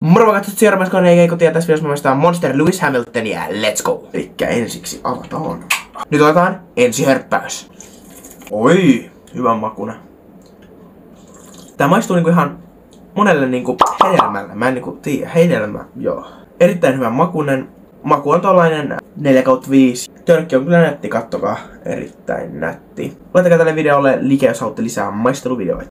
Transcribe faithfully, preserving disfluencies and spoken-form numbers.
Moro vaan katsot seuraavassa kohden eikä kotia tässä videossa maistaa Monster Lewis Hamiltonia. Let's go! Elikkä ensiksi avataan. Nyt otetaan ensi hörppäys. Oi, hyvän makuna. Tää maistuu niinku ihan monelle niinku hedelmällä. Mä en niinku tiedä. Hedelmä, joo. Erittäin hyvän makunen. Maku on tollainen neljä kautta viisi. Törkki on kyllä nätti, kattokaa. Erittäin nätti. Laittakaa tälle videolle like, jos haluatte lisää maisteluvideoita.